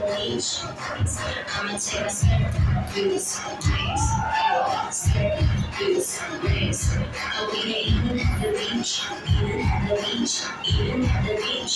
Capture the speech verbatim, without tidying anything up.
beach. I'ma take a step through this place. Step through this place. Oh, we ain't even at the beach. Even at the beach. Even at the beach.